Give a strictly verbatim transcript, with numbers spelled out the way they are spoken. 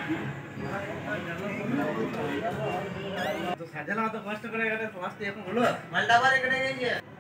তো সাজানো তো কষ্ট করে এটা ফার্স্ট এখন হলো মালটা আবার এখানে নিয়ে